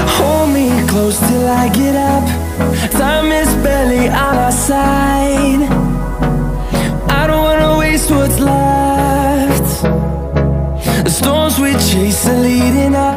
Hold me close till I get up. Time is barely on our side. I don't wanna waste what's left. The storms we chase are leading us.